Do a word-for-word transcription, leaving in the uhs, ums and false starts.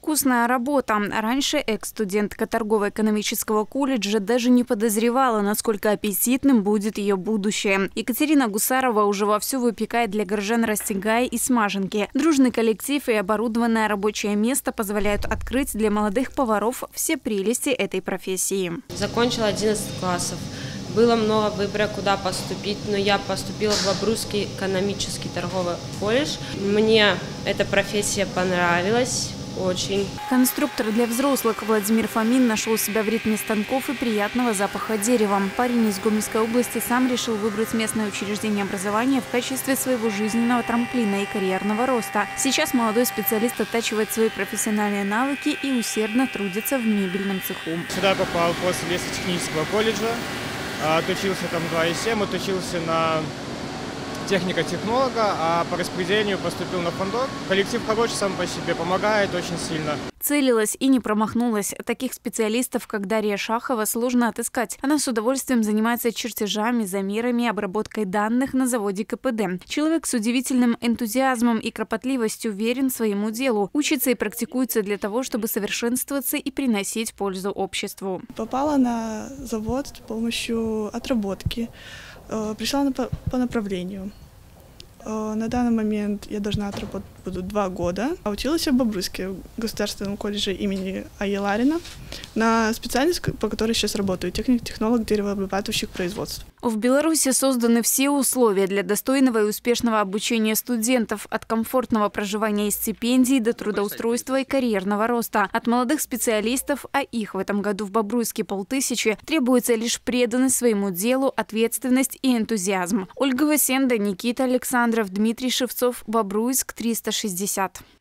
Вкусная работа. Раньше экс-студентка торгово-экономического колледжа даже не подозревала, насколько аппетитным будет ее будущее. Екатерина Гусарова уже вовсю выпекает для горожан растягай и смаженки. Дружный коллектив и оборудованное рабочее место позволяют открыть для молодых поваров все прелести этой профессии. Закончила одиннадцать классов. Было много выбора, куда поступить, но я поступила в Бобруйский экономический торговый колледж. Мне эта профессия понравилась очень. Конструктор для взрослых Владимир Фомин нашел себя в ритме станков и приятного запаха дерева. Парень из Гомельской области сам решил выбрать местное учреждение образования в качестве своего жизненного трамплина и карьерного роста. Сейчас молодой специалист оттачивает свои профессиональные навыки и усердно трудится в мебельном цеху. Сюда я попал после лесотехнического колледжа. Отучился там два и семь, отучился на техника-технолога, а по распределению поступил на фондок. Коллектив хороший сам по себе, помогает очень сильно. Целилась и не промахнулась. Таких специалистов, как Дарья Шахова, сложно отыскать. Она с удовольствием занимается чертежами, замерами, обработкой данных на заводе ка пэ дэ. Человек с удивительным энтузиазмом и кропотливостью верен своему делу. Учится и практикуется для того, чтобы совершенствоваться и приносить пользу обществу. Попала на завод с помощью отработки. Пришла по направлению. На данный момент я должна отработать буду два года. Училась я в Бобруйске, в государственном колледже имени А Е Ларина, на специальность, по которой сейчас работаю, техник-технолог деревообрабатывающих производств. В Беларуси созданы все условия для достойного и успешного обучения студентов, от комфортного проживания и стипендий до трудоустройства и карьерного роста. От молодых специалистов, а их в этом году в Бобруйске полтысячи, требуется лишь преданность своему делу, ответственность и энтузиазм. Ольга Васенда, Никита Александров, Дмитрий Шевцов, Бобруйск, триста шестьдесят.